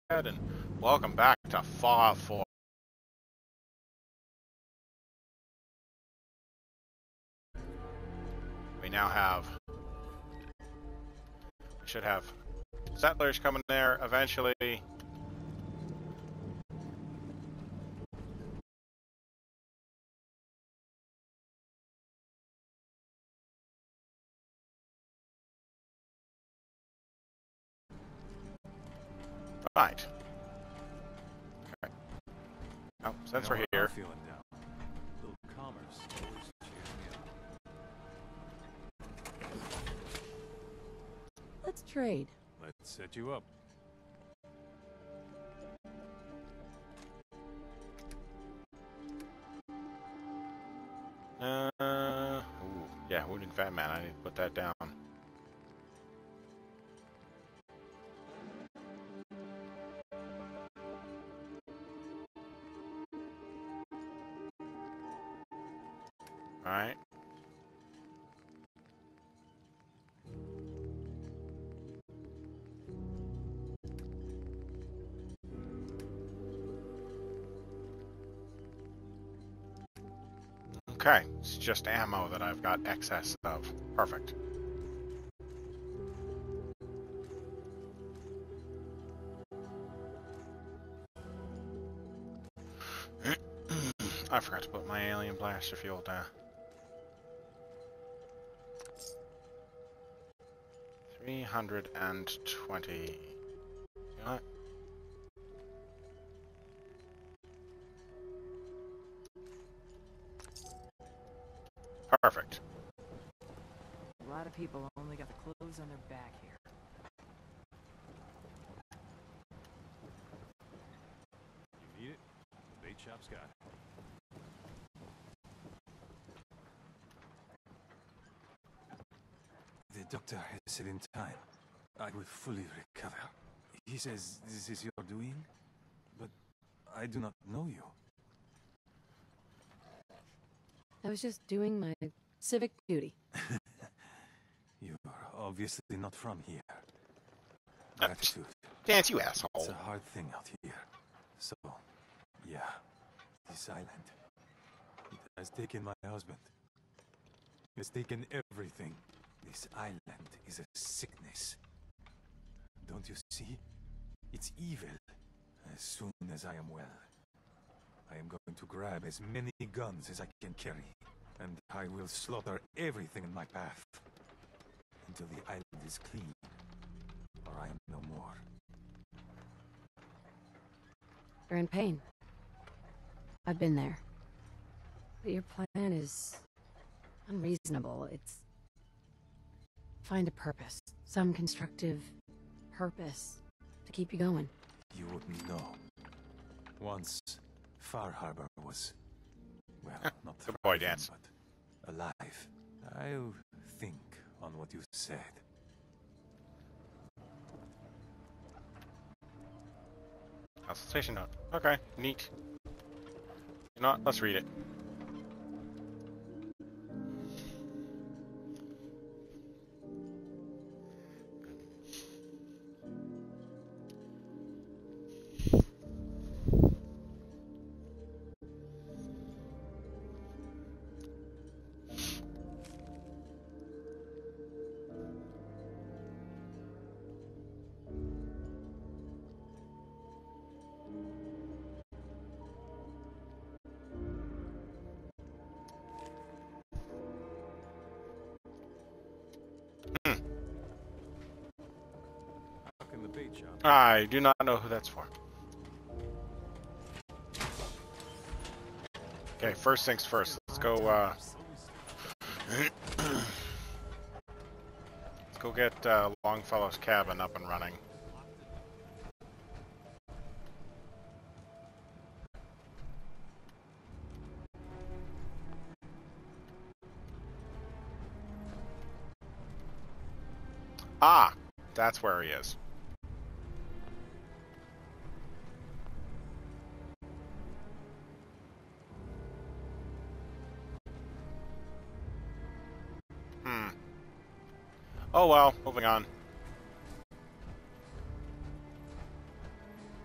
And welcome back to Fallout 4. We now have, we should have settlers coming there eventually. Right. Okay. Oh, since we're here. I'm feeling down. A little commerce always cheers me up. Let's trade. Let's set you up. Ooh, yeah, Wounded Fat Man. I need to put that down. All right. Okay, it's just ammo that I've got excess of. Perfect. I forgot to put my alien blaster fuel down. 320. You know what? Perfect. A lot of people only got the clothes on their back here. You need it? The bait shop's got it. The doctor has said in time I will fully recover. He says this is your doing, but I do not know you. I was just doing my civic duty. You're obviously not from here. Gratitude. Dance, you asshole. It's a hard thing out here. So, yeah, this island. It has taken my husband. It has taken everything. This island is a sickness. Don't you see? It's evil. As soon as I am well, I am going to grab as many guns as I can carry, and I will slaughter everything in my path until the island is clean, or I am no more. You're in pain. I've been there. But your plan is unreasonable. It's find a purpose, some constructive purpose to keep you going. You wouldn't know. Once, Far Harbor was, well, not Good boy, thriving, Dance. but alive. I'll think on what you said. Consultation note. Okay, neat. You know what? Let's read it. How can the bait shop? I do not know who that's for. Okay, first things first. Let's go, let's go get, Longfellow's cabin up and running. Ah! That's where he is. Oh well, moving on.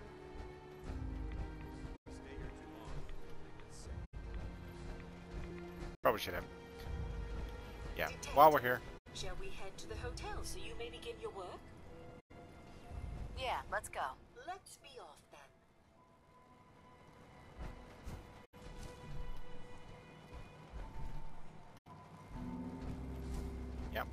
should have. Yeah, while we're here. Shall we head to the hotel so you may begin your work? Yeah, let's go. Let's be off then. Yep.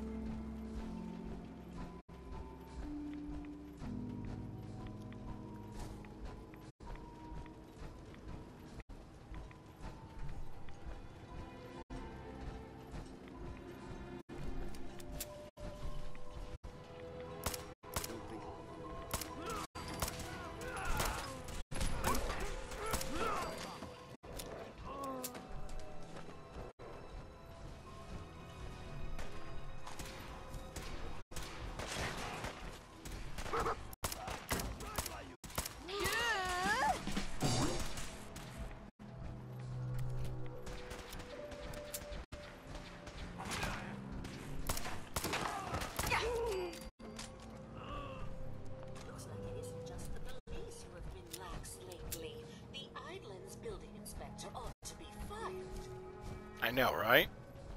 Looks like it isn't just the police who have been lax lately. The Island's building inspector ought to be fired. I know, right?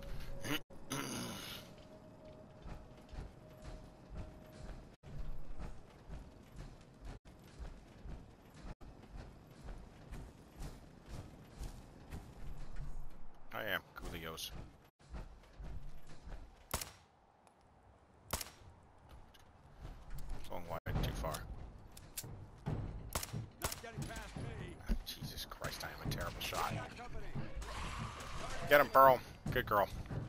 I am Coolios. Going wide too far. Jesus Christ, I am a terrible shot. Get him, Pearl. Good girl.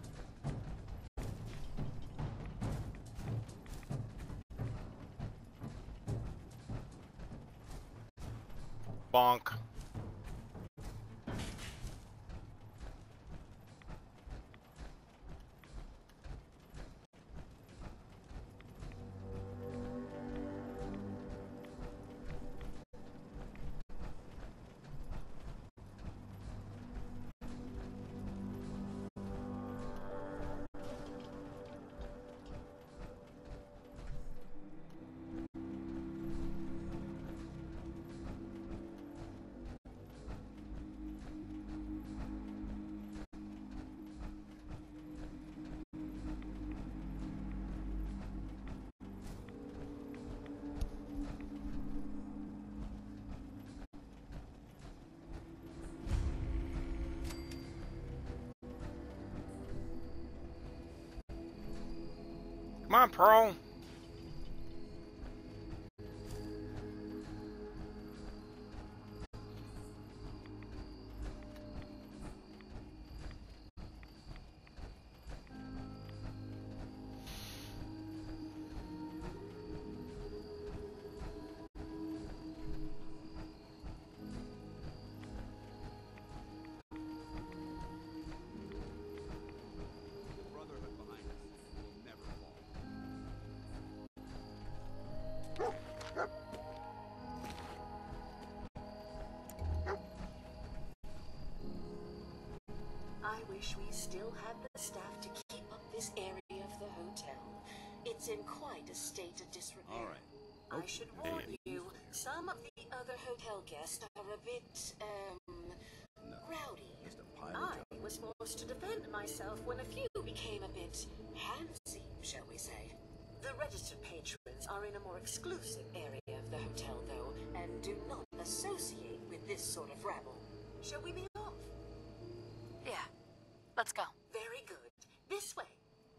Bonk. Come on, Pearl. Brotherhood behind us will never fall. I wish we still had the staff to keep up this area of the hotel. It's in quite a state of disrepair. All right. I should warn you, some of the other hotel guests are a bit, rowdy. Just a pilot I job. was forced to defend myself when a few became a bit handsy, shall we say. The registered patrons are in a more exclusive area of the hotel, though, and do not associate with this sort of rabble. Shall we be off? Yeah, let's go. Very good. This way.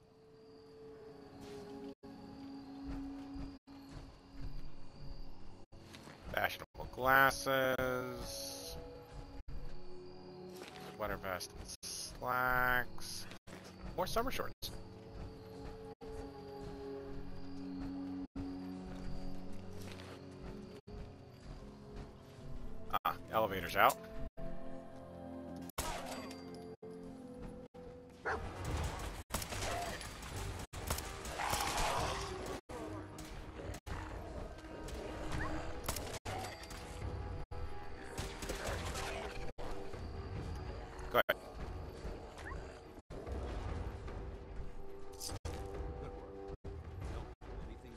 Fashionable glasses. Sweater vest and slacks. More summer shorts. Ah, elevator's out. Go ahead. Good work. Don't leave anything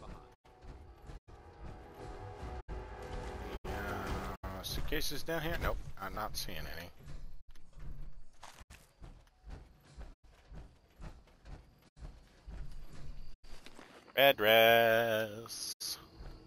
behind. Suitcases down here? Nope, I'm not seeing any. Red dress.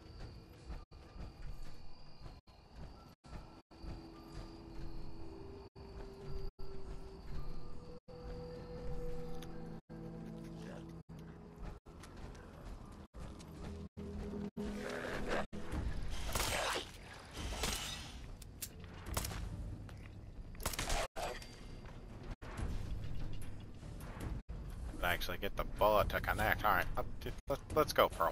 Actually get the bullet to connect. Alright, let's go, Pearl.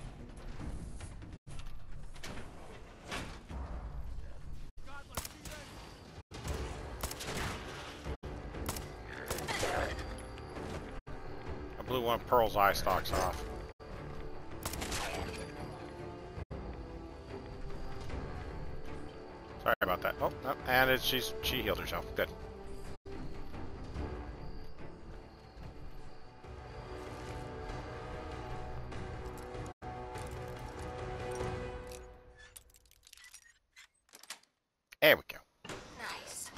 I blew one of Pearl's eye stalks off. Sorry about that. Oh, no, and she healed herself. Good. There we go. Nice.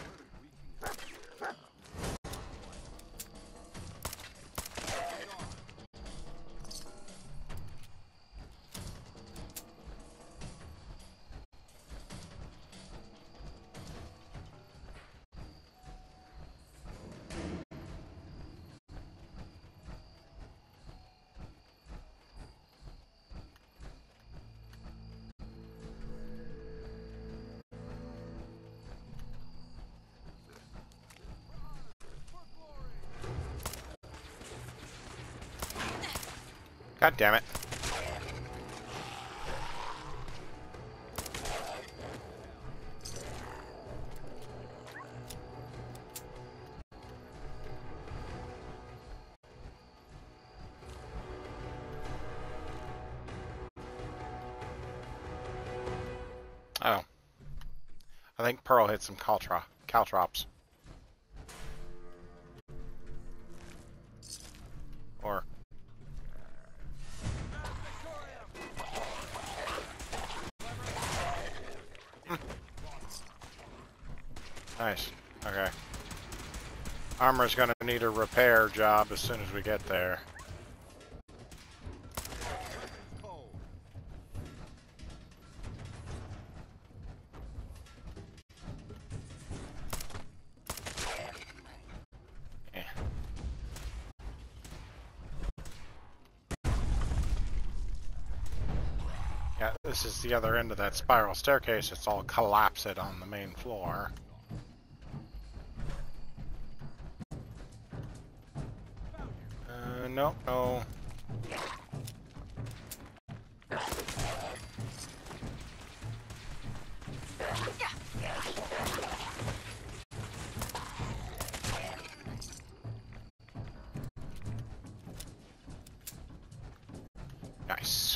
God damn it. Oh. I think Pearl hit some caltrops. Or... Nice. Okay. Armor's gonna need a repair job as soon as we get there. Yeah. Yeah, this is the other end of that spiral staircase. It's all collapsed on the main floor. No, no. Nice.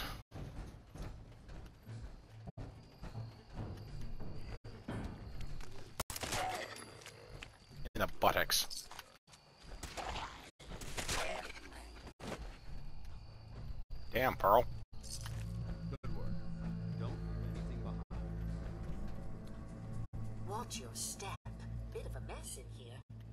In the buttocks. Damn, Pearl. Good work. Don't leave anything behind. Watch your step. Bit of a mess in here.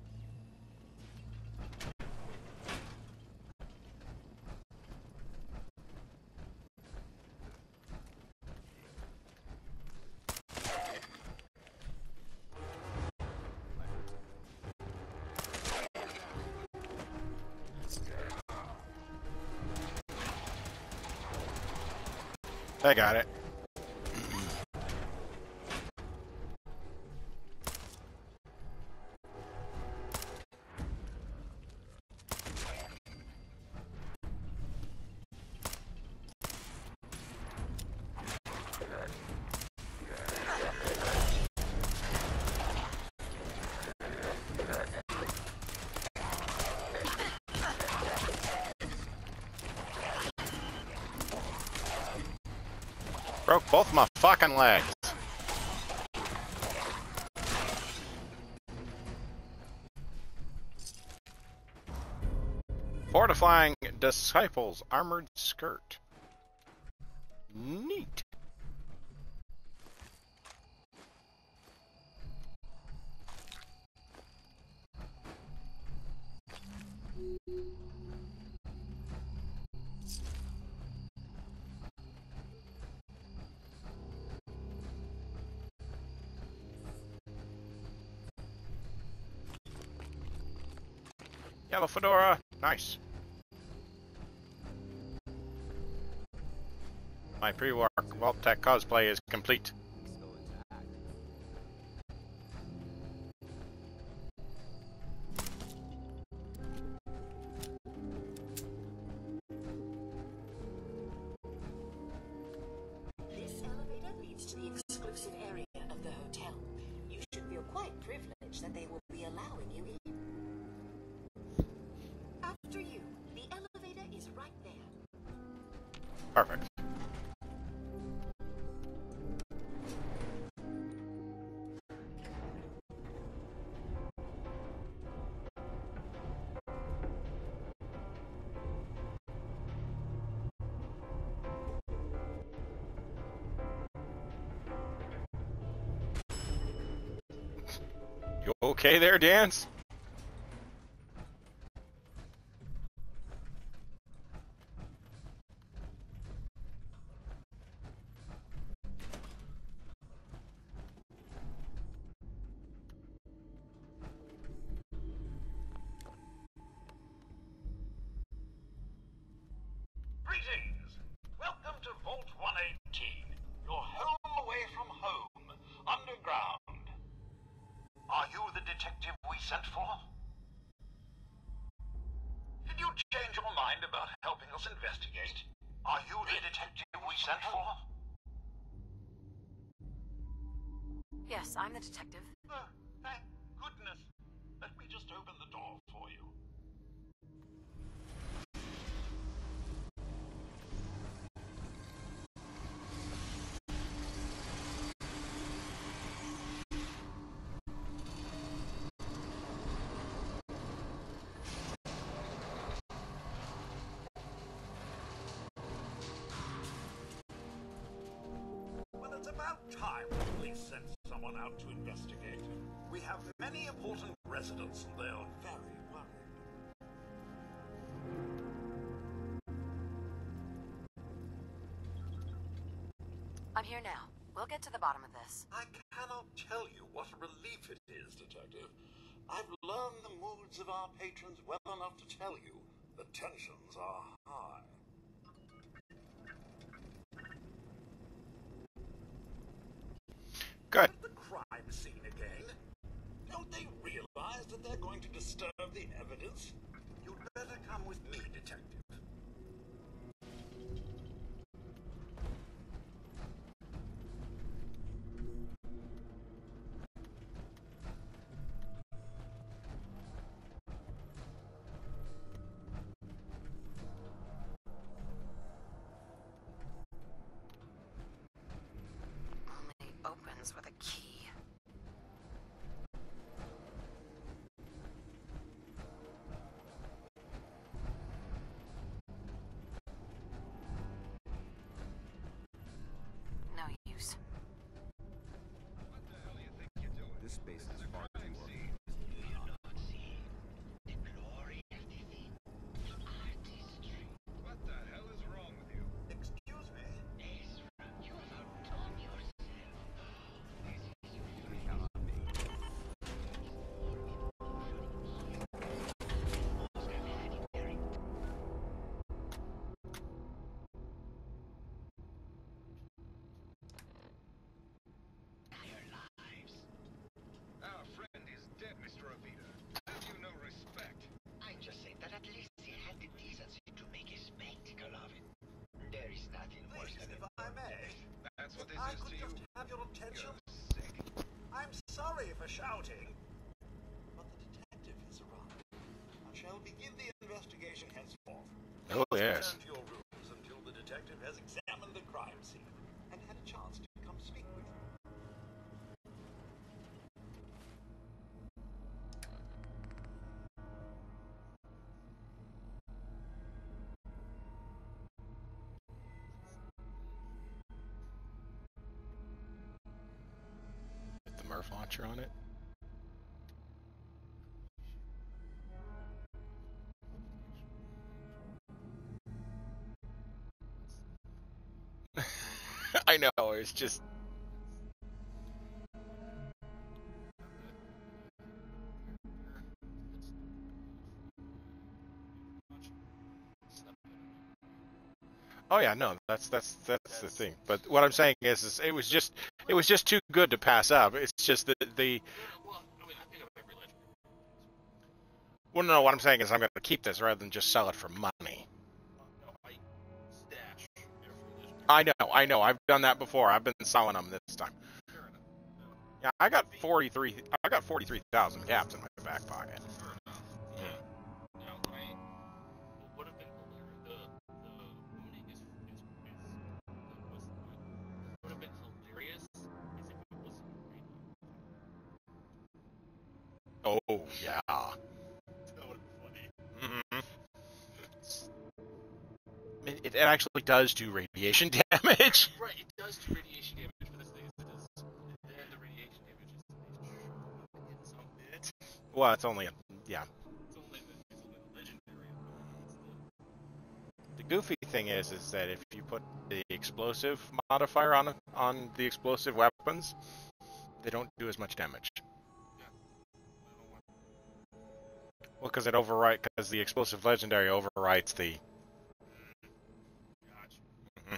I got it. Broke both my fucking legs. Fortifying Disciples Armored Skirt. Neat. Yellow fedora. Nice. My pre-work Vault-Tec cosplay is complete. This elevator leads to the exclusive area of the hotel. You should feel quite privileged that they will be allowing you in. After you, the elevator is right there. Perfect. You okay there, Dance? Greetings! Welcome to Vault 118, your home away from home, underground. Are you the detective we sent for? Did you change your mind about helping us investigate? Are you the detective we sent for? Yes, I'm the detective. Oh, thank goodness. Let me just open the door for you. Well, it's about time the police sent someone out to investigate. We have many important residents and they are very worried. I'm here now. We'll get to the bottom of this. I cannot tell you what a relief it is, Detective. I've learned the moods of our patrons well enough to tell you the tensions are high. Good. At the crime scene again? Don't they realize that they're going to disturb the evidence? You'd better come with me, Detective. Only opens with a key. No use. This space is far too open. What the hell is wrong with you? Excuse me? You can count on me. Our friend is dead, Mr. Avita. Have you no respect? I just say that at least he had the decency to make a spectacle of it. There is nothing worse Please, than if I may. That's what If this I is could to you. just have your attention. You're sick. I'm sorry for shouting, but the detective has arrived. I shall begin the investigation henceforth. Oh, Please yes. return to your rooms until the detective has examined the crime scene and had a chance to come speak with you. Put the Murph launcher on it. I know, it's just... Oh yeah, no, that's the thing. But what I'm saying is it was just too good to pass up. It's just the Well, I mean, I think of every legendary. well, no, what I'm saying is I'm going to keep this rather than just sell it for money. No, I stash every legendary. I know, I've done that before. I've been selling them this time. Fair enough. Yeah, I got 43,000 caps in my back pocket. Fair enough. Yeah. Now, what would have been hilarious, the owning is what would have been hilarious is if it wasn't radio. Oh yeah. That would have been funny. It actually does do radiation damage. Right, it does do radiation damage for this thing. It does, and the radiation damage is some bit. Well, it's only yeah. It's only the legendary. The goofy thing is that if you put the explosive modifier on the explosive weapons, they don't do as much damage. Well, because because the explosive legendary overwrites the. Gotcha.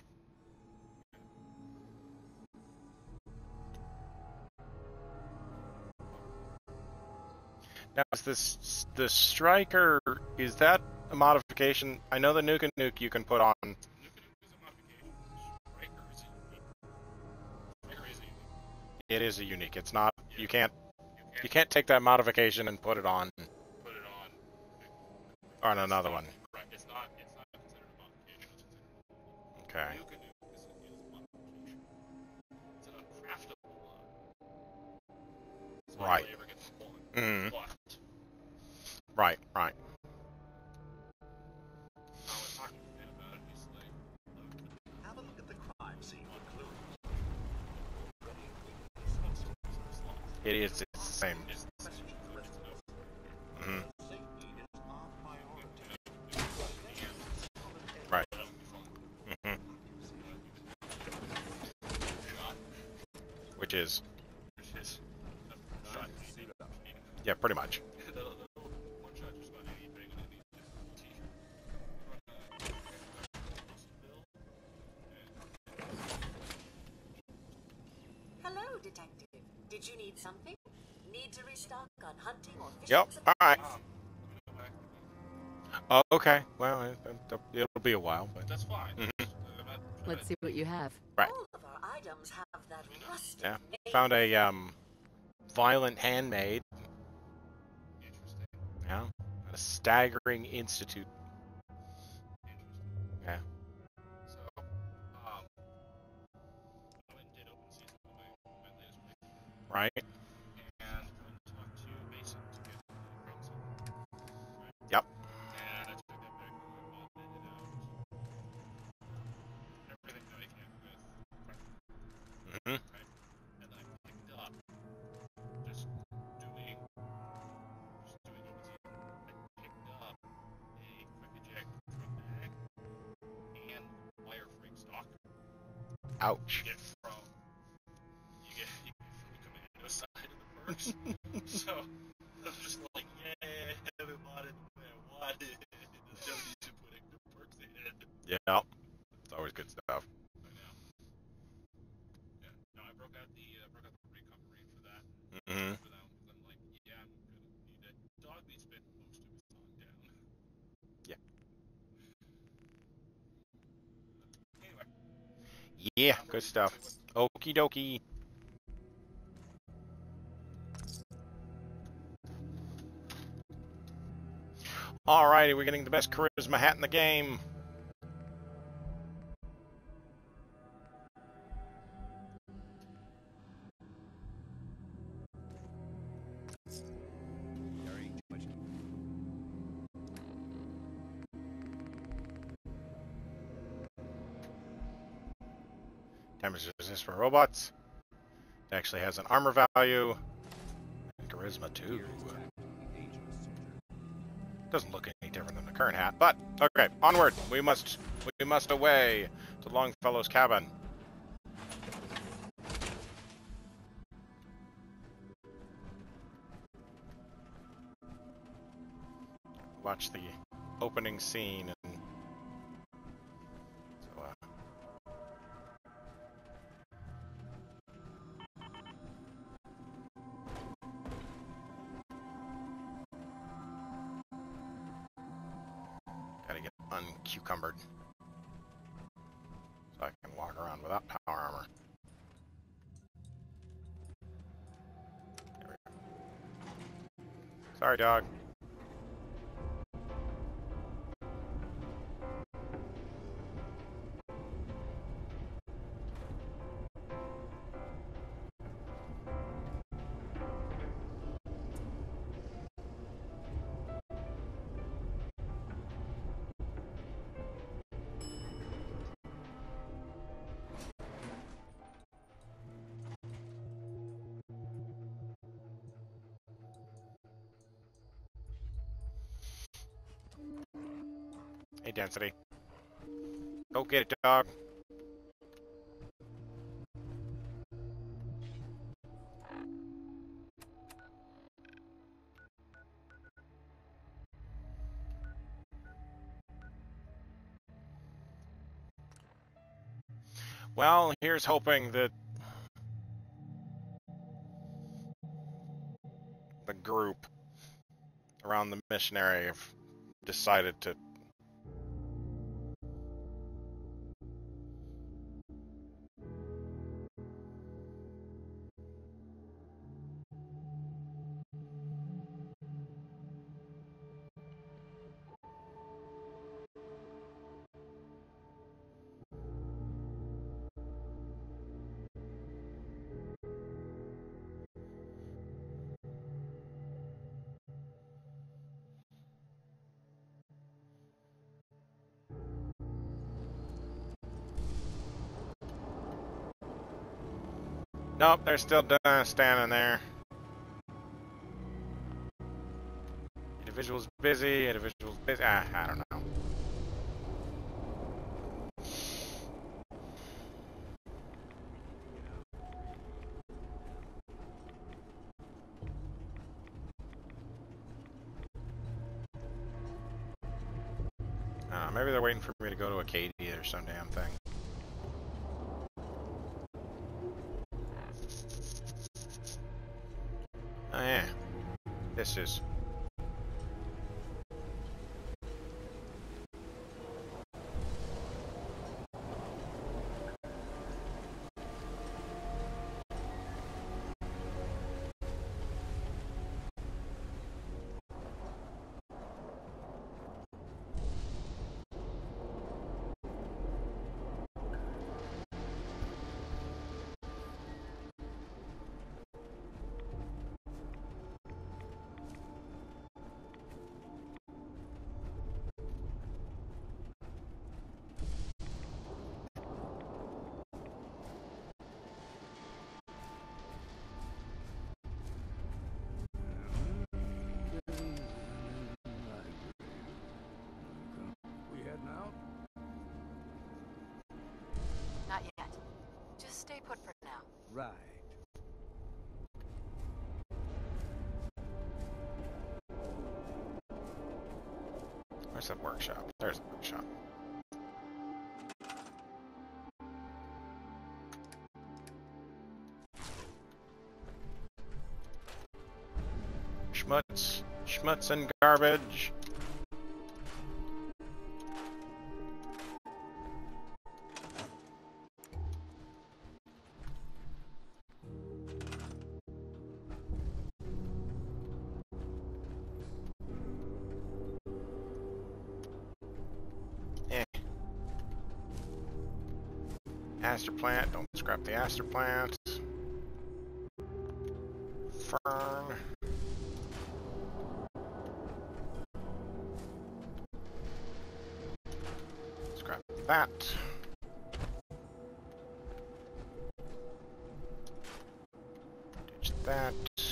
Now, is the striker, is that a modification? I know the Nuke and Nuke you can put on. Nuke is a modification. Striker is a unique. Striker is a unique. It is a unique. It's not. Yeah. You can't take that modification and put it on Put it on another one. Correct. It's not considered a modification. It's considered Okay. Nuke and Nuke is a modification. It's an uncraftable so Right. It ever gets one. Mhm. But Right. I was talking to Ben about it. He's like, Have a look at the crime scene clues. It is. It's the same. it's Messages left. Mhm. Safety is our priority. Right. Mhm. Which is. Yeah, pretty much. One shot just about anything on any t-shirt. Hello, detective. Did you need something? Need to restock on hunting or fishing Yep. supplies? All right. Oh, okay. Well, it'll be a while, but That's fine. Mhm. Let's see what you have. Right. All of our items have that rusty Yeah. name. Found a violent handmaid. Interesting. Yeah. A staggering institute. Interesting. Yeah. So, I went and did open season on my latest playthrough. Right. And went and talked to Mason to get the crimson. Right? Yep. And I took that back and augmented out everything that I can with Crimson. Mhm. Okay? And then I picked up just doing open season. I picked up a quick eject drum mag and wireframe stock. Ouch. You get from the commando side of the perks. So I'm just like, yeah, I haven't bought it the way I wanted. Don't need to put extra perks in. Yeah. It's always good stuff. I know. Yeah. No, I broke out the recon marine for that. Mhm. For that one, 'cause I'm like, yeah, I'm gonna need it. Dog meat spent most of his time down. Yeah. Anyway. Yeah. Good stuff. Okie dokie. Alrighty, we're getting the best charisma hat in the game. Damage resist for robots. It actually has an armor value. And charisma too. Doesn't look any different than the current hat, but okay, onward. We must away to Longfellow's cabin. Watch the opening scene, and so cucumbered. So I can walk around without power armor. There we go. Sorry, dog. Hey, Density. Go get it, dog. Well, here's hoping that the group around the missionary have decided to Nope, they're still standing there. Individual's busy, individual's busy. I don't know. Maybe they're waiting for me to go to Acadia or some damn thing. Oh yeah, this is. Not yet. Just stay put for now. Right. Where's that workshop? There's the workshop. Schmutz and garbage. Aster plant, don't scrap the aster plant. Fern. Scrap that. Ditch that.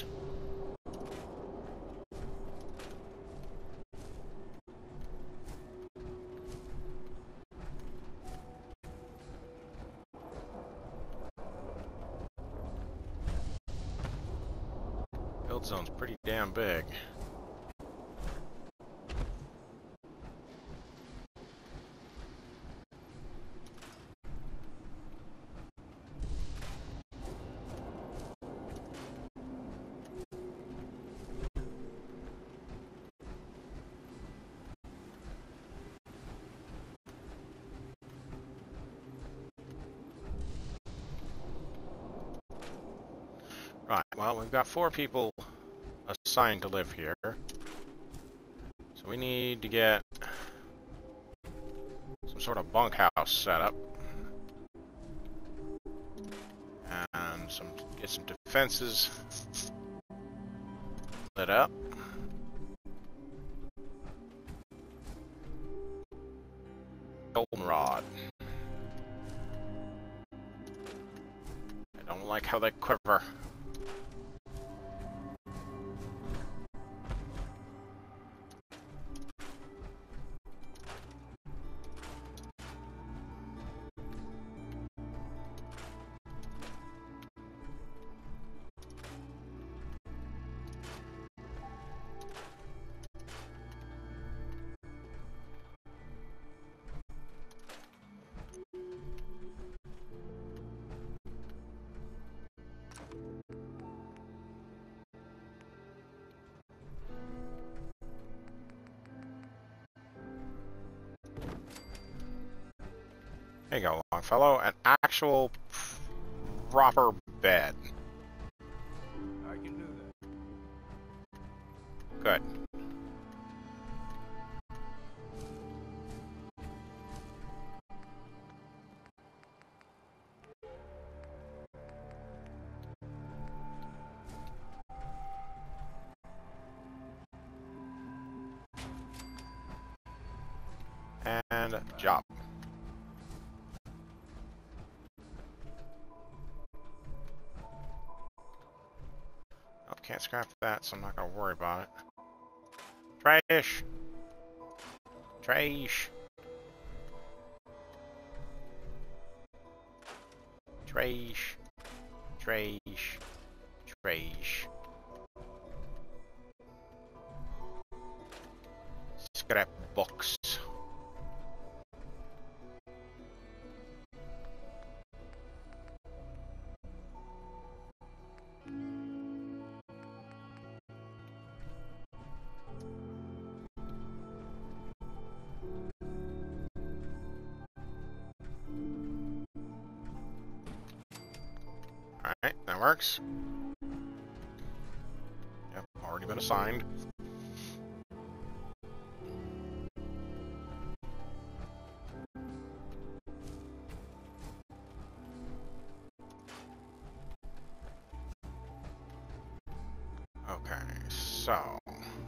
Build zone's pretty damn big. Right, well, we've got 4 people assigned to live here. So we need to get some sort of bunkhouse set up. And get some defenses lit up. Goldenrod. I don't like how they quiver. There you go, Longfellow. An actual proper bed. I can do that. Good. And job. Oh, can't scrap that, so I'm not gonna worry about it. Trash! Trash! Trash! Trash! Trash! Scrap box. Alright, that works. Yep, already been assigned. Okay, so...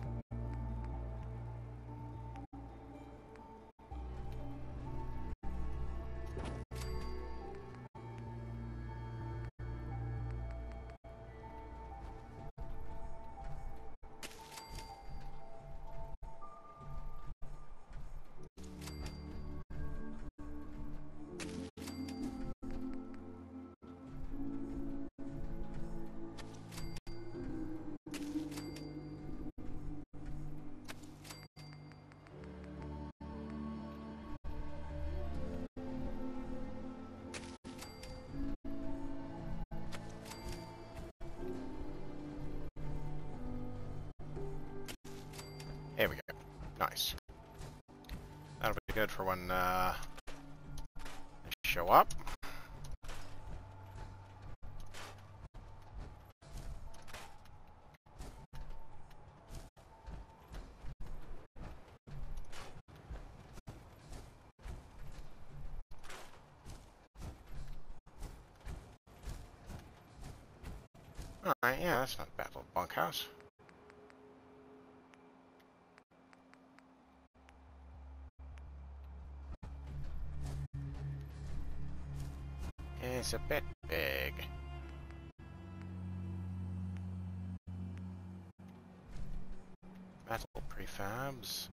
Here we go. Nice. That'll be good for when they show up. Alright, yeah, that's not a bad little bunkhouse. It's a bit big. Metal prefabs.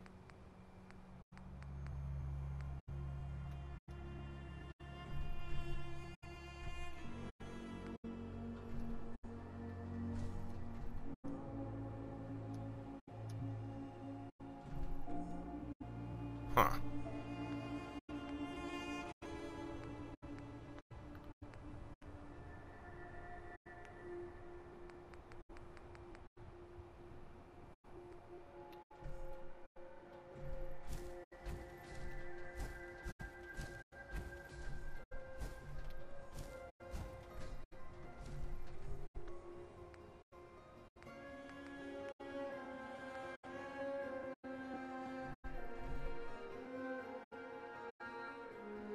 Huh.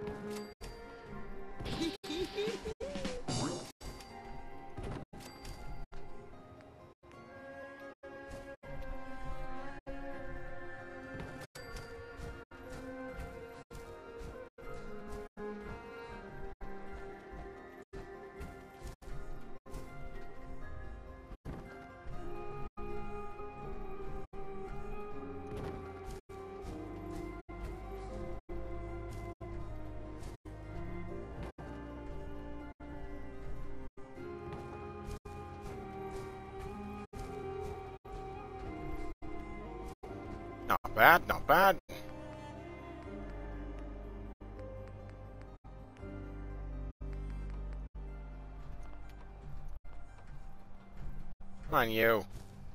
Not bad, not bad. Come on, you.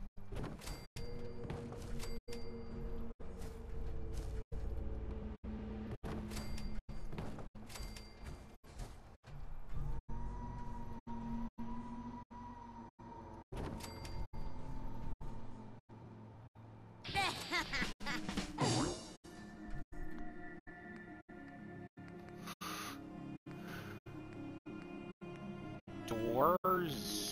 Doors.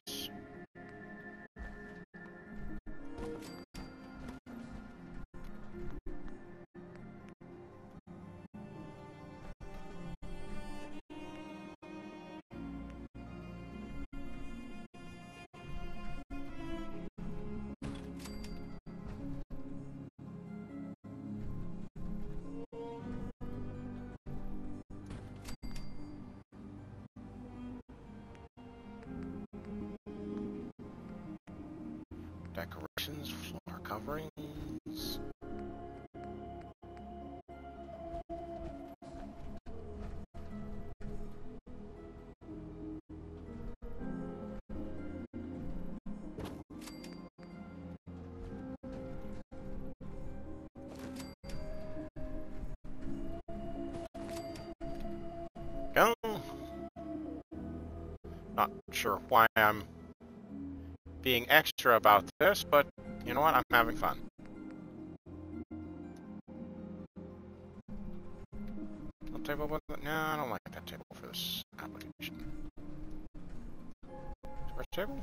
Decorations, floor coverings. Go. Not sure why I'm being extra about this, but you know what? I'm having fun. I'll table with it. No, I don't like that table for this application. Square table?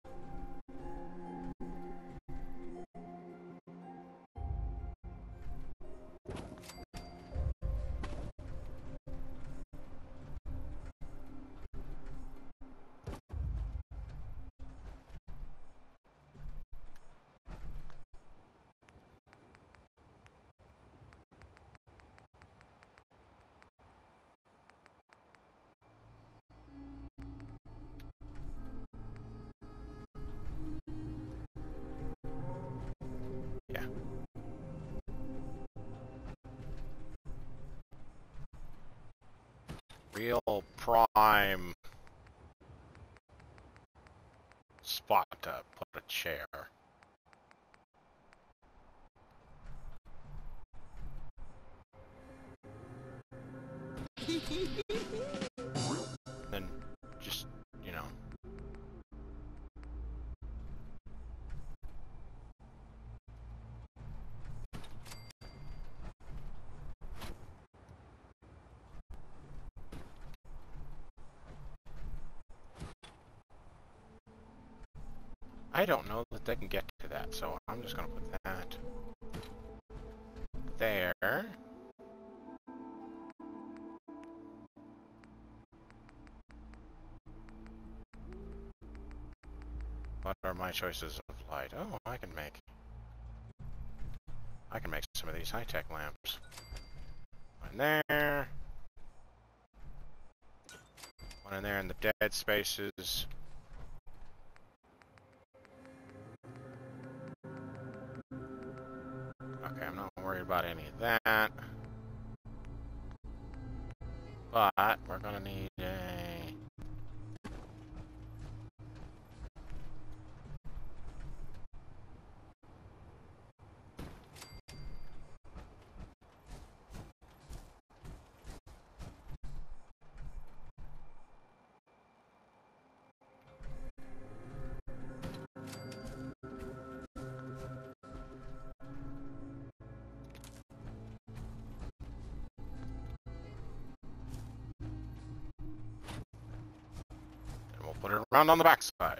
Yeah. Real prime spot to put a chair. Then just, you know. I don't know that they can get to that, so I'm just gonna put that there. What are my choices of light? Oh, I can make some of these high-tech lamps. One there. One in there in the dead spaces. Okay, I'm not worried about any of that. But we're gonna need a... Round on the backside.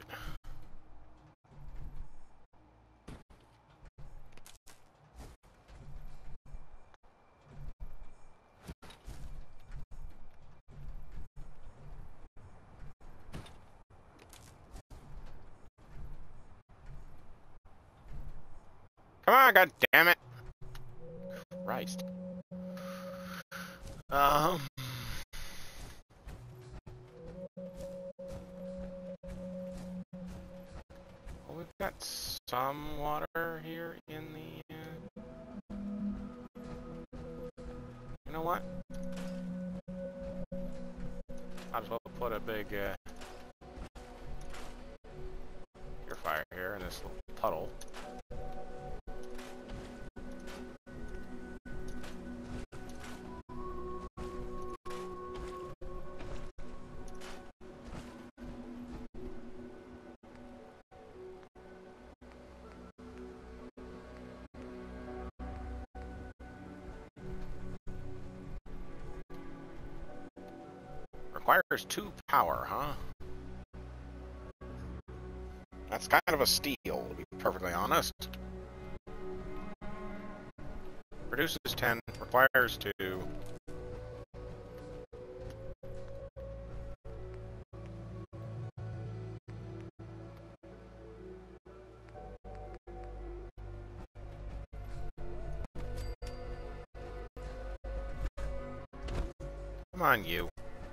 Come on, god damn it. Christ. Well, we've got some water here in the... You know what? Might as well put a big purifier here in this little puddle. Requires 2 power, huh? That's kind of a steal, to be perfectly honest. Produces 10, requires 2. Come on, you.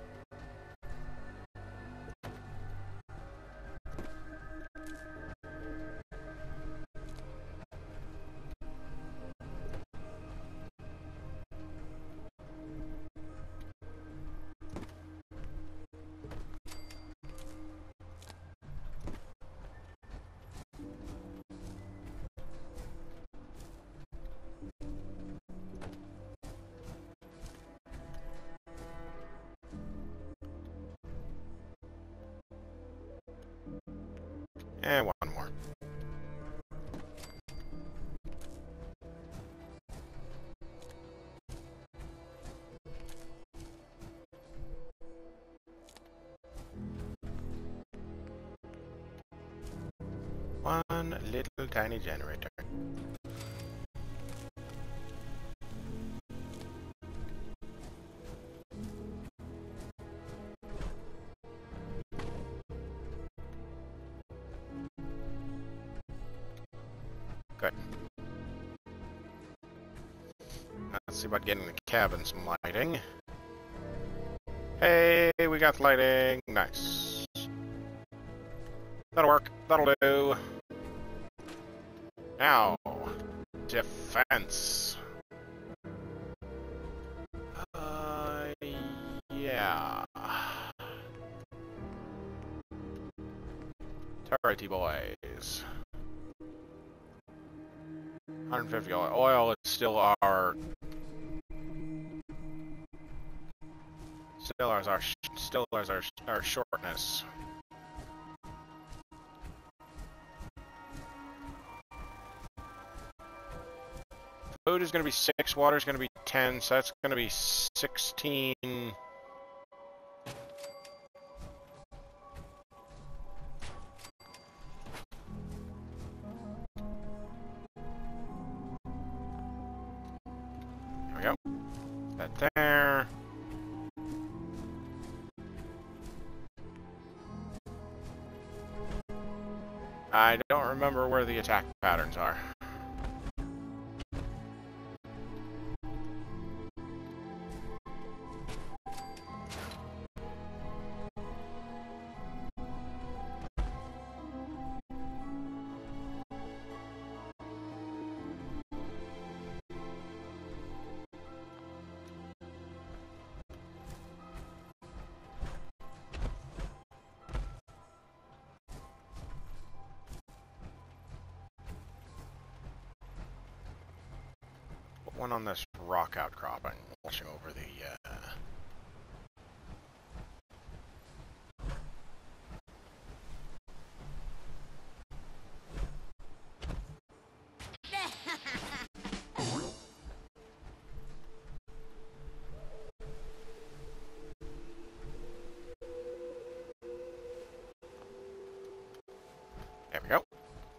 And one more. One little tiny generator. Good. Let's see about getting the cabin some lighting. Hey, we got lighting. Nice. That'll work. That'll do. Now, defense. Yeah. Turrety boys. 150 oil. Oil is still our our shortness. Food is going to be 6, water is going to be 10, so that's going to be 16. There we go. That there. I don't remember where the attack patterns are. One on this rock outcropping, watching over the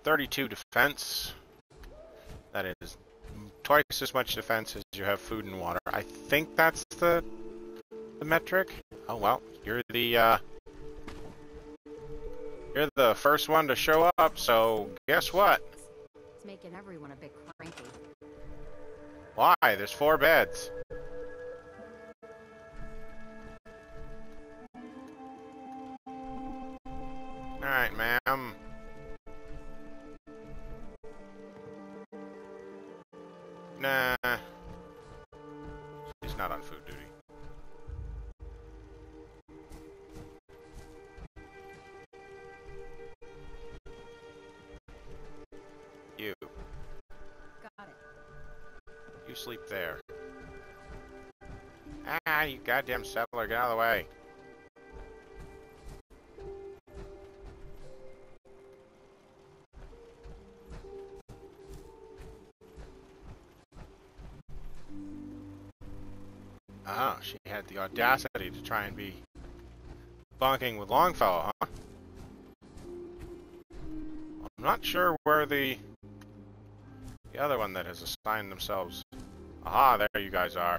32 defense. That is twice as much defense as you have food and water. I think that's the metric. Oh well, you're the first one to show up, so guess what? It's making everyone a bit cranky. Why? There's 4 beds. Alright, ma'am. Nah. She's not on food duty. You. Got it. You sleep there. Ah, you goddamn settler, get out of the way. Oh, she had the audacity to try and be bunking with Longfellow, huh? I'm not sure where the other one that has assigned themselves. Aha, there you guys are.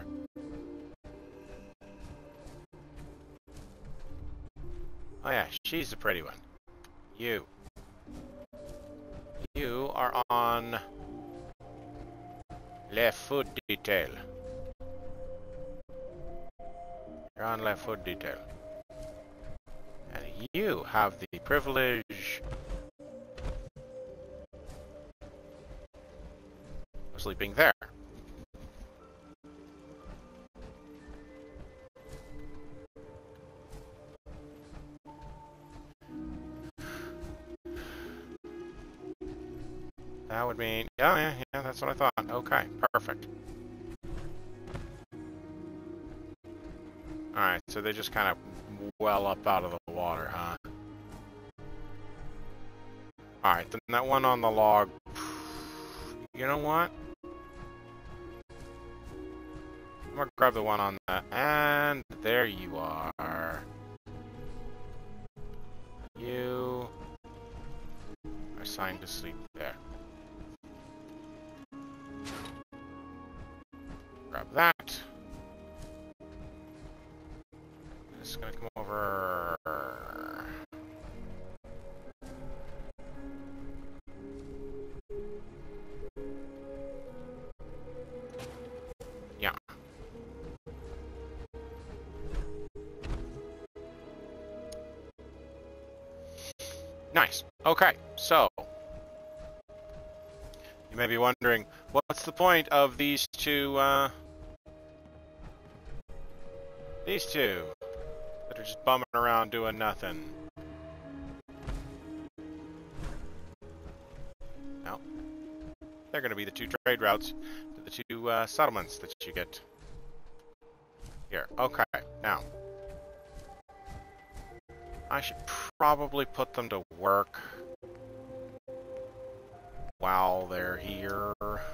Oh yeah, she's the pretty one. You. You are on Le Food Detail. You're on Le Food Detail. And you have the privilege of sleeping there. That would mean, yeah, that's what I thought. Okay, perfect. Alright, so they just kind of well up out of the water, huh? Alright, then that one on the log. You know what? I'm gonna grab the one on that. And there you are. You are assigned to sleep there. Grab that. It's gonna come over. Yeah. Nice. Okay, so you may be wondering, what's the point of these two that are just bumming around doing nothing? No. They're going to be the 2 trade routes to the 2 settlements that you get here. Okay, now I should probably put them to work while they're here.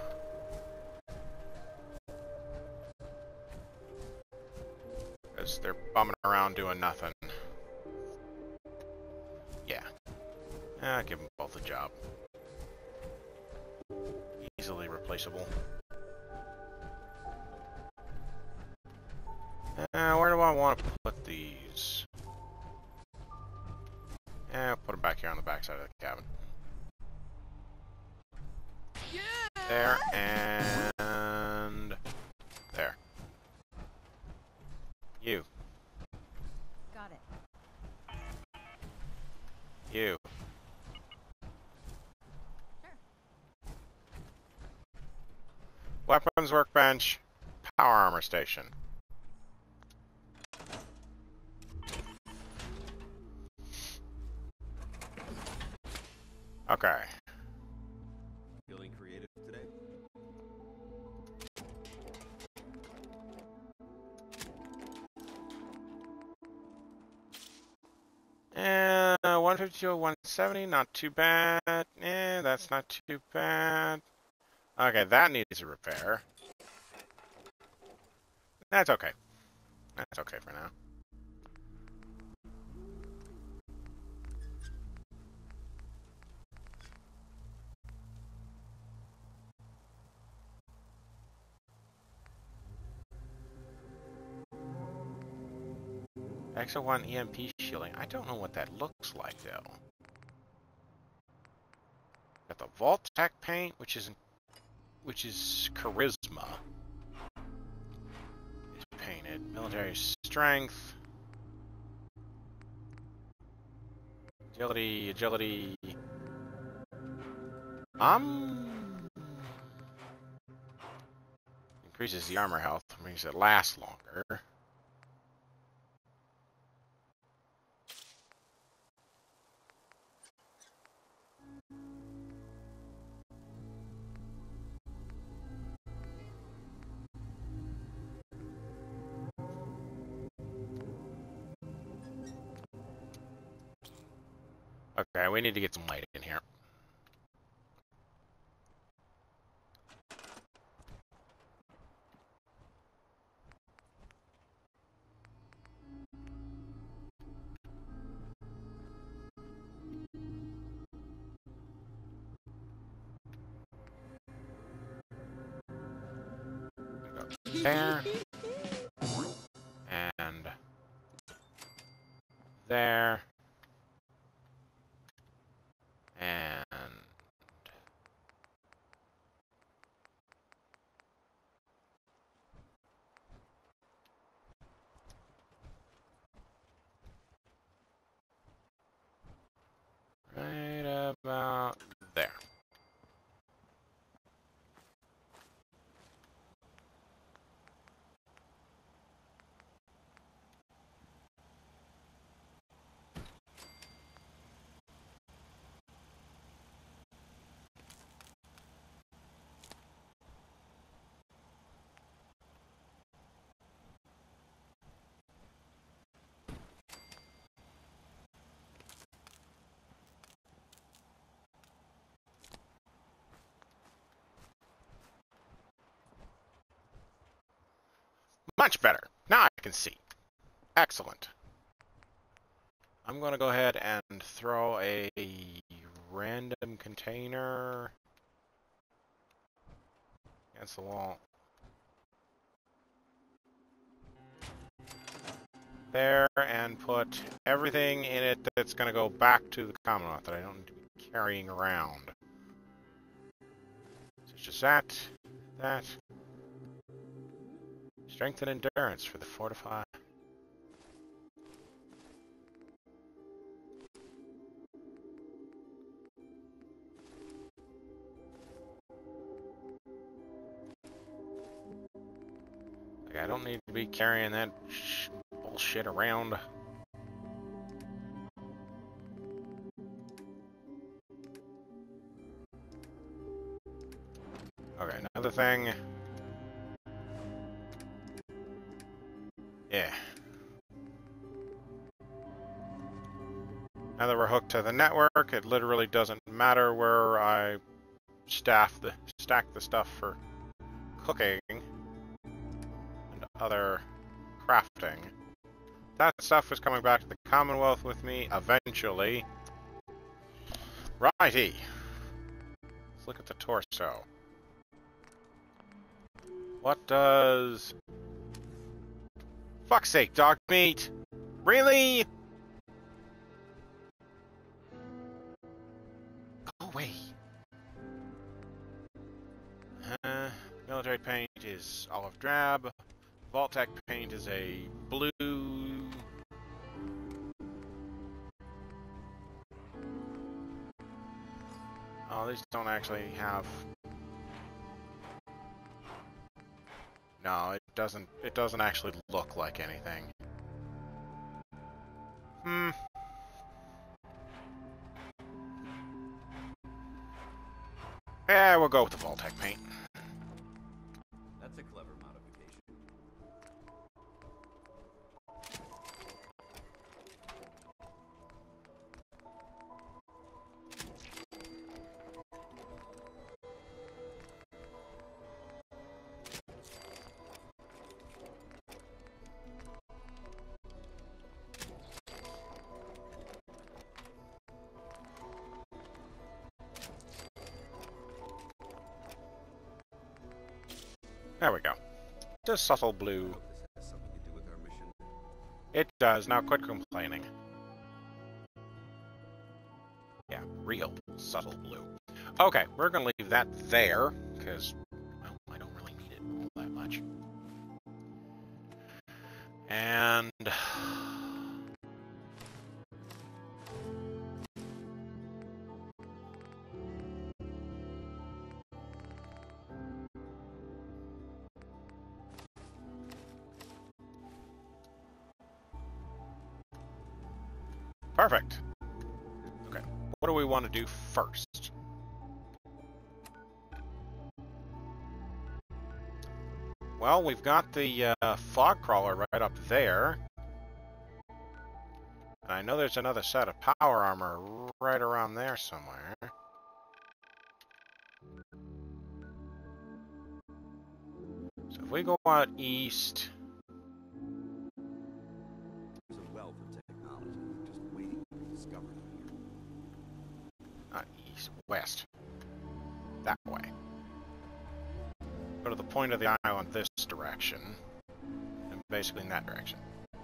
Because they're bumming around doing nothing. Yeah. Give them both a job. Easily replaceable. Where do I want to put these? I'll put them back here on the back side of the cabin. There and there. You. Got it. You. Sure. Weapons workbench, power armor station. Okay. Feeling creative today? Eh, 150 to 170, not too bad. That's not too bad. Okay, that needs a repair. That's okay. That's okay for now. Extra 1 EMP shielding. I don't know what that looks like, though. Got the Vault-Tec paint, which is charisma. It's painted. Military strength. Agility. Increases the armor health, makes it last longer. Okay, we need to get some light in here. There. And there. And right about there. Much better. Now I can see. Excellent. I'm going to go ahead and throw a random container against the wall. There, and put everything in it that's going to go back to the Commonwealth that I don't need to be carrying around. So it's just that. Strength and endurance for the fortified. Like, I don't need to be carrying that bullshit around. Okay, another thing. Yeah. Now that we're hooked to the network, it literally doesn't matter where I stack the stuff for cooking and other crafting. That stuff is coming back to the Commonwealth with me eventually. Righty. Let's look at the torso. What does... Fuck's sake, dog meat! Really? Go away. Military paint is olive drab. Vault-Tec paint is a blue. Oh, these don't actually have... No, it doesn't actually look like anything. Yeah, we'll go with the Vault-Tec paint. That's a clever modification. There we go. Just subtle blue. This has something to do with our mission. It does. Now quit complaining. Yeah, real subtle blue. Okay, we're gonna leave that there, because, well, I don't really need it all that much. And... perfect. Okay, what do we want to do first? Well, we've got the fog crawler right up there. And I know there's another set of power armor right around there somewhere. So if we go out east... There's a wealth of technology just waiting to be discovered out here. Not east, west. That way. Go to the point of the island this direction. And basically in that direction.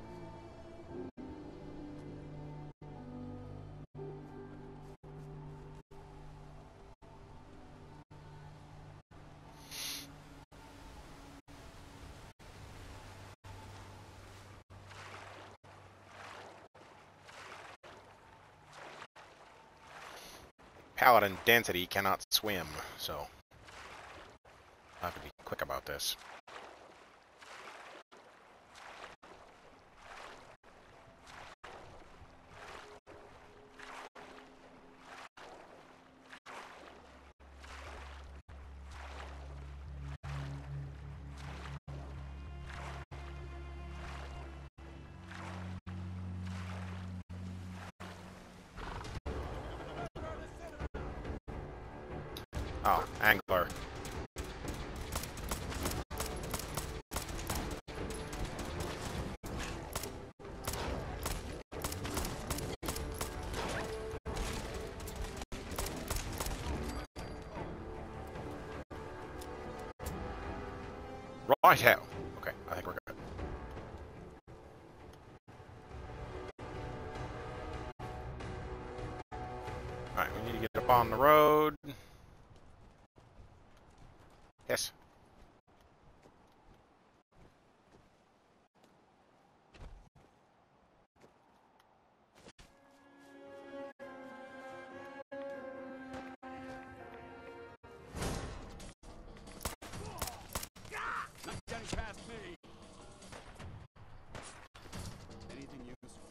Paladin density cannot swim, so I have to be quick about this. Oh, angler. Right out. Okay, I think we're good. Alright, we need to get up on the road. Yes. Not getting past me. Anything useful?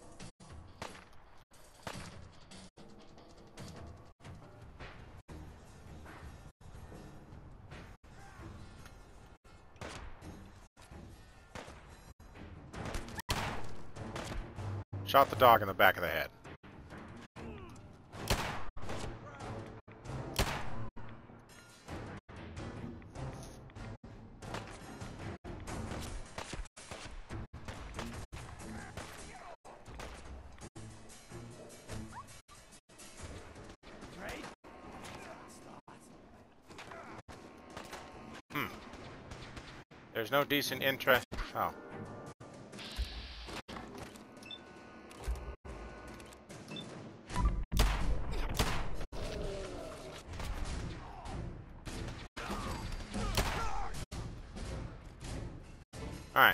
Shot the dog in the back of the head. There's no decent interest. Oh. Alright.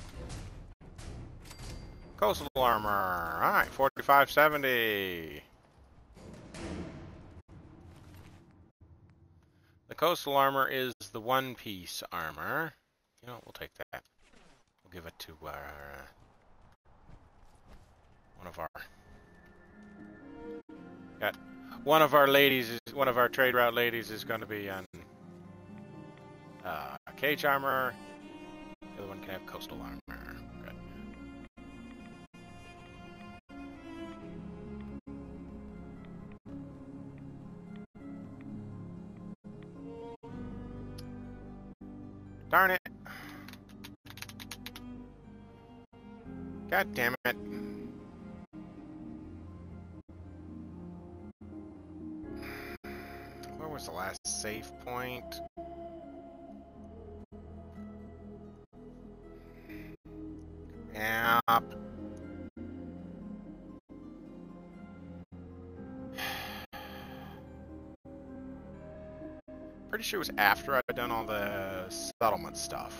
Coastal armor. Alright, 4570. The coastal armor is the one-piece armor. You know what, we'll take that. We'll give it to our, one of our ladies is one of our trade route ladies is going to be on cage armor. The other one can have coastal armor. Good. Darn it. God damn it. Where was the last save point? Yep. Pretty sure it was after I'd done all the settlement stuff.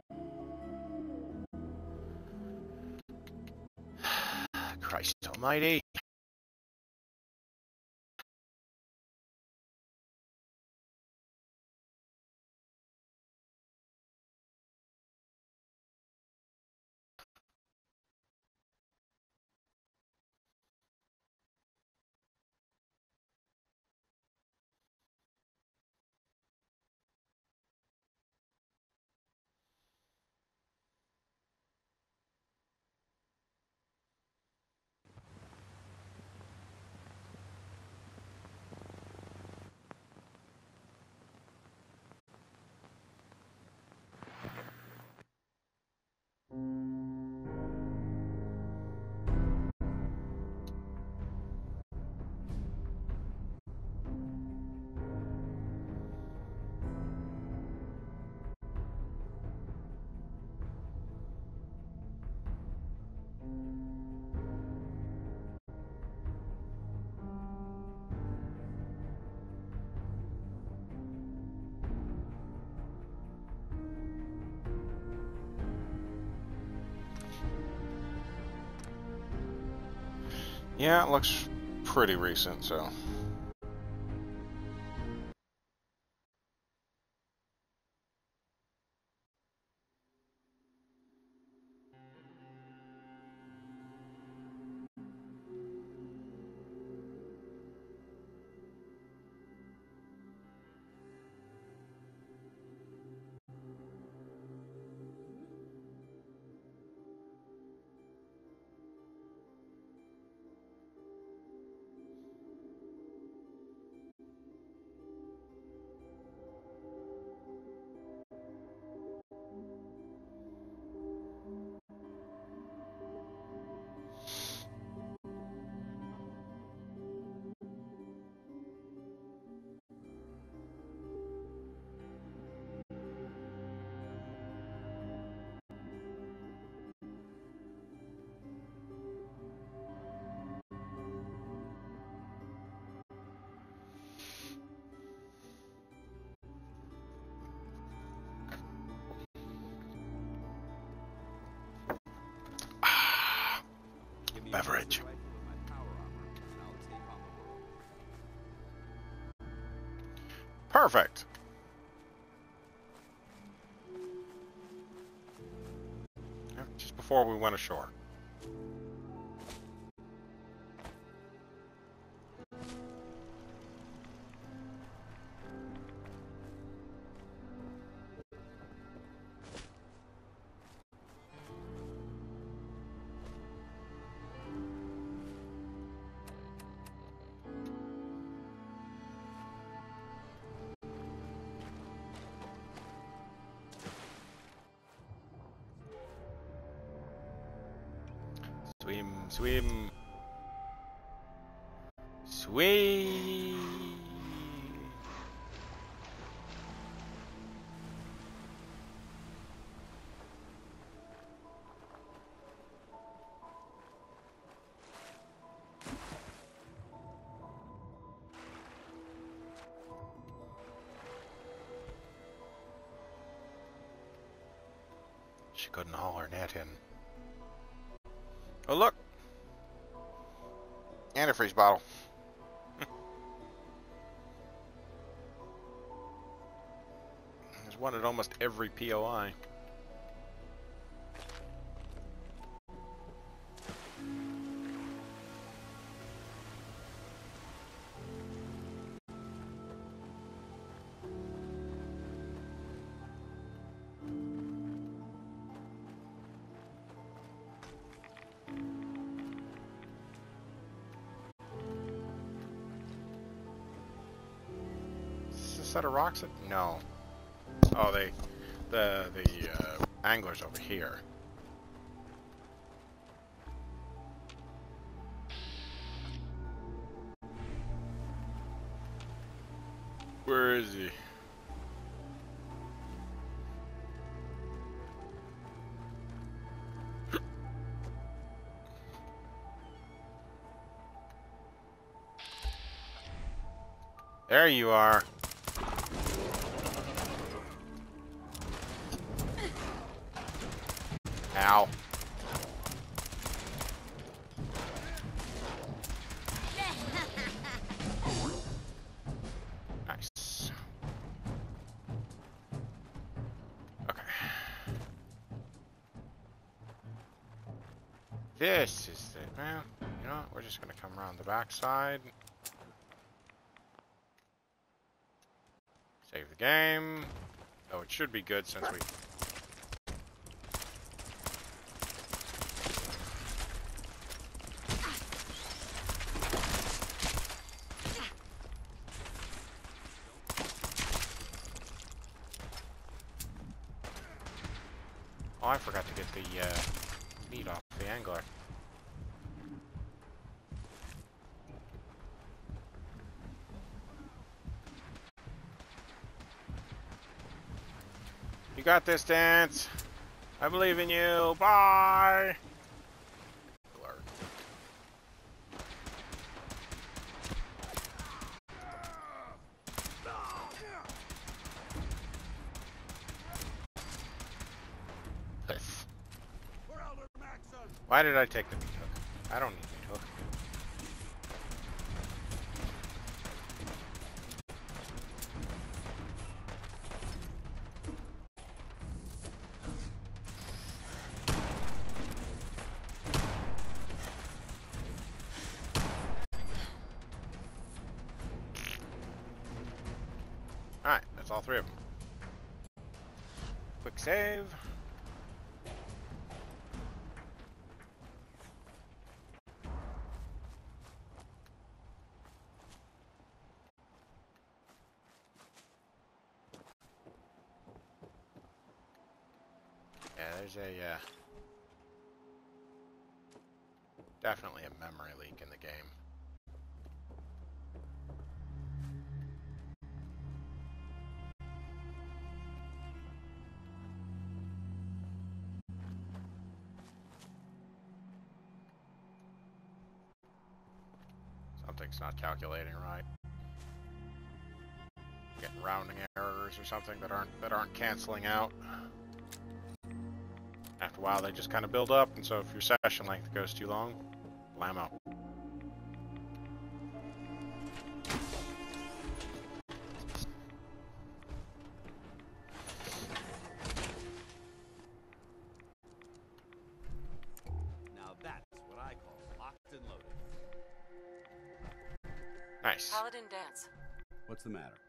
Christ almighty. Yeah, it looks pretty recent, so. Beverage. Perfect. Just before we went ashore. Swim, swim. Swim. She couldn't haul her net in. Oh, look! Antifreeze bottle. There's one at almost every POI. Set of rocks? No. Oh, the angler's over here. Where is he? There you are. Ow. Nice. Okay. This is the... Well, you know what? We're just going to come around the backside. Save the game. Oh, it should be good since we... Oh, I forgot to get the meat off the angler. You got this, Dance. I believe in you. Bye. Why did I take the meat hook? I don't need meat hook. Alright, that's all three of them. Quick save. Yeah, there's a, definitely a memory leak in the game. Something's not calculating right. Getting rounding errors or something that aren't canceling out. After a while, they just kind of build up, and so if your session length goes too long, blam out. Now that's what I call locked and loaded. Nice. Paladin Dance. What's the matter?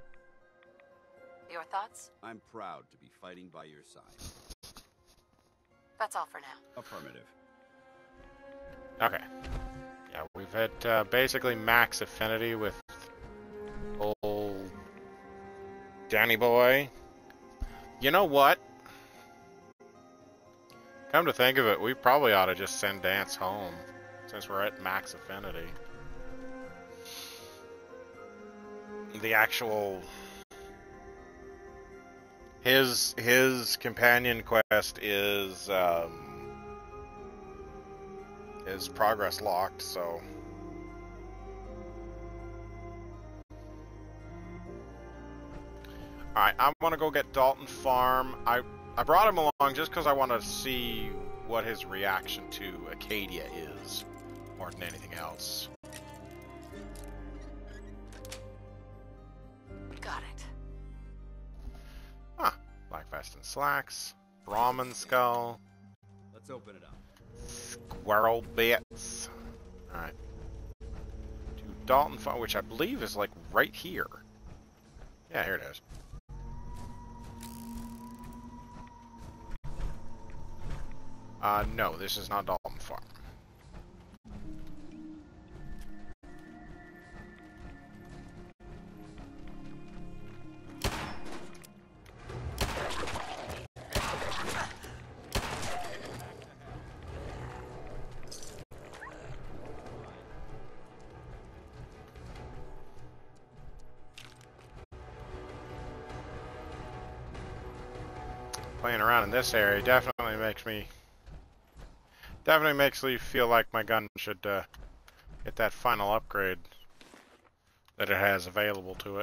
Your thoughts? I'm proud to be fighting by your side. That's all for now. Affirmative. Okay. Yeah, we've hit basically max affinity with old Danny boy. You know what? Come to think of it, we probably ought to just send Dance home since we're at max affinity. The actual... His companion quest is progress locked, so alright, I want to go get Dalton Farm. I brought him along just because I want to see what his reaction to Acadia is, more than anything else. Got it. Huh. Black Vest and Slacks. Brahmin Skull. Let's open it up. Squirrel Bits. Alright. To Dalton Farm, which I believe is like right here. Yeah, here it is. No, this is not Dalton Farm. Playing around in this area definitely makes me feel like my gun should get that final upgrade that it has available to it.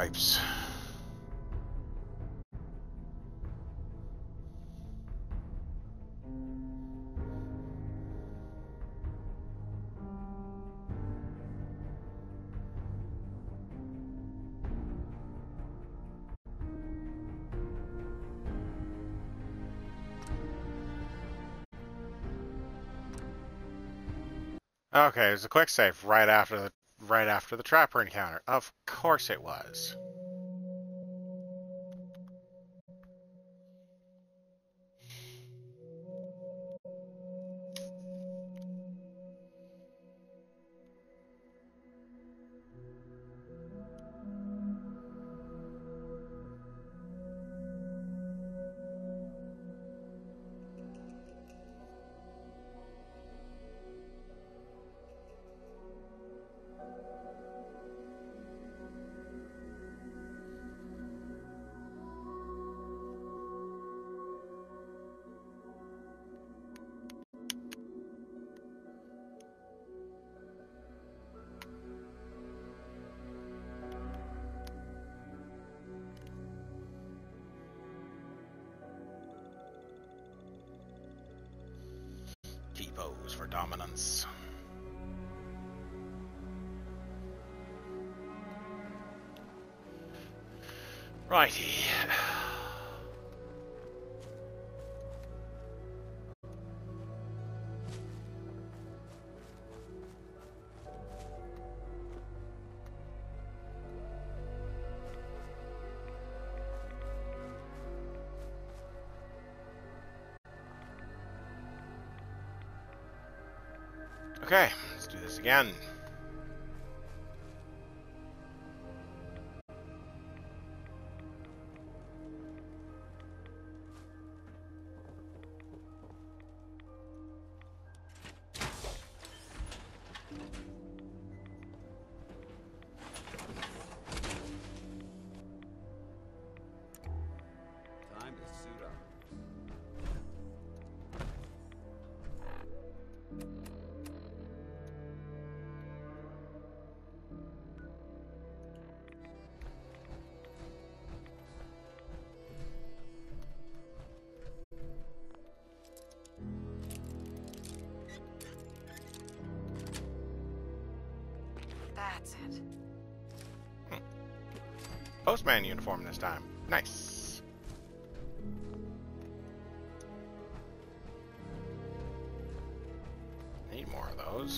Gripes. Okay, it was a quick save right after the trapper encounter. Of course it was. T-pose for dominance. Righty. Okay, let's do this again. Time to suit up. That's it. Postman uniform this time. Nice. Need more of those.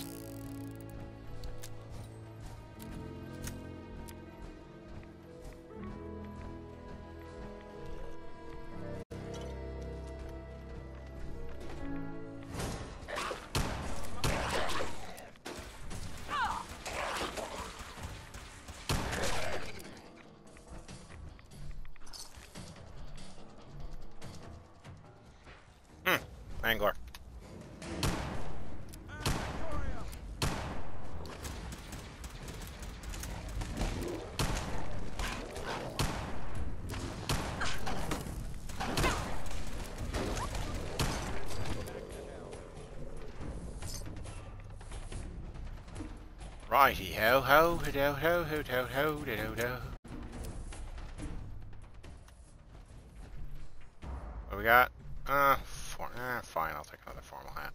Angler. Righty ho ho ho ho ho ho ho ho ho ho. What we got? Fine, I'll take another formal hat.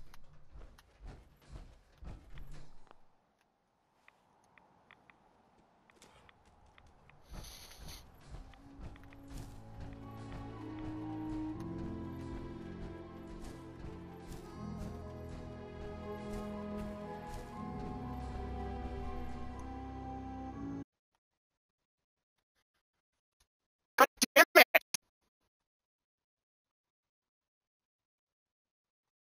God damn it!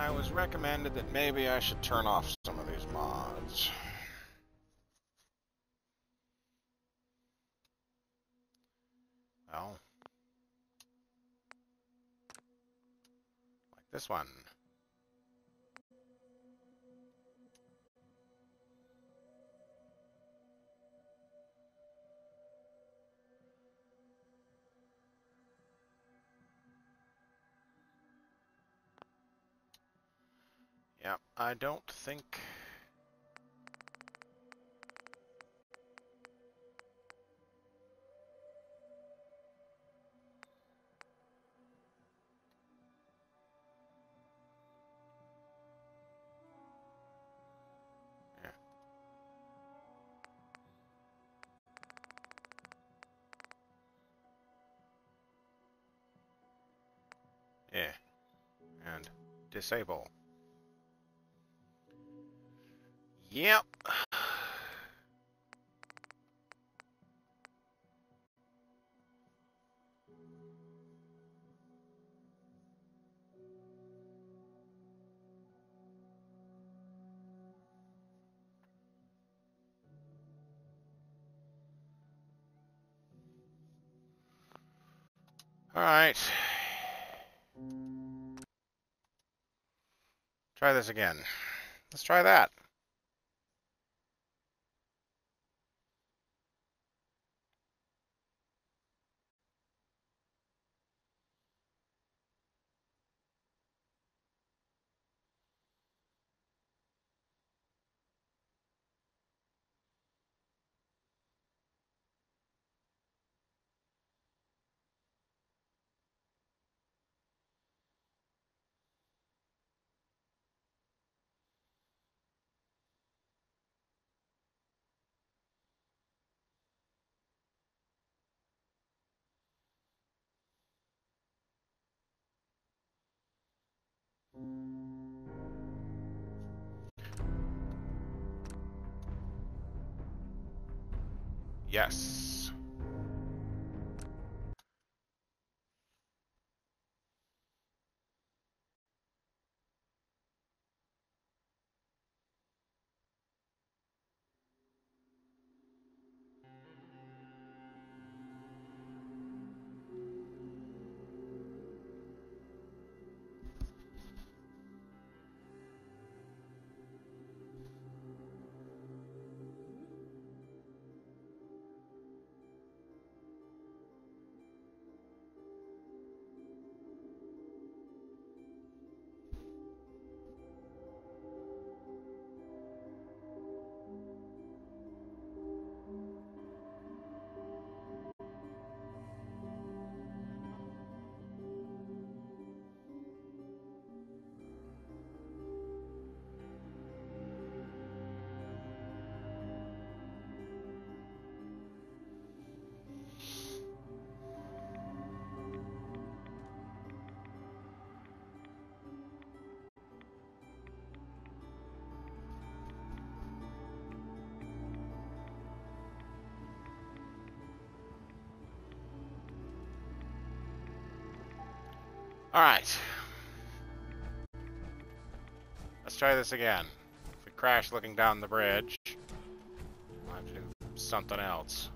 I was recommended that maybe I should turn off some of these mods. Well, like this one. Yeah, I don't think... Yeah. Yeah. And disable. Yep. All right. Try this again. Let's try that. Yes. All right. Let's try this again. If we crash looking down the bridge, we'll have to do something else.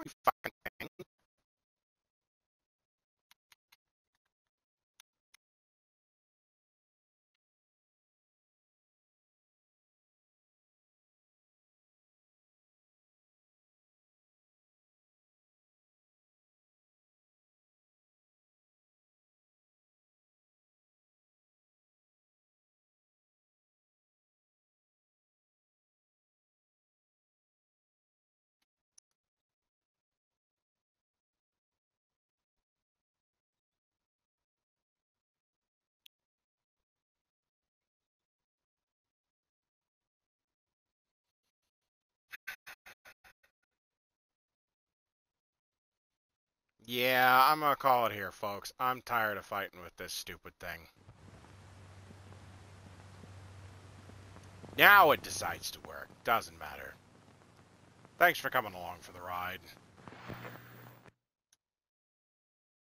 You fucking thing. Yeah, I'm gonna call it here, folks. I'm tired of fighting with this stupid thing. Now it decides to work. Doesn't matter. Thanks for coming along for the ride.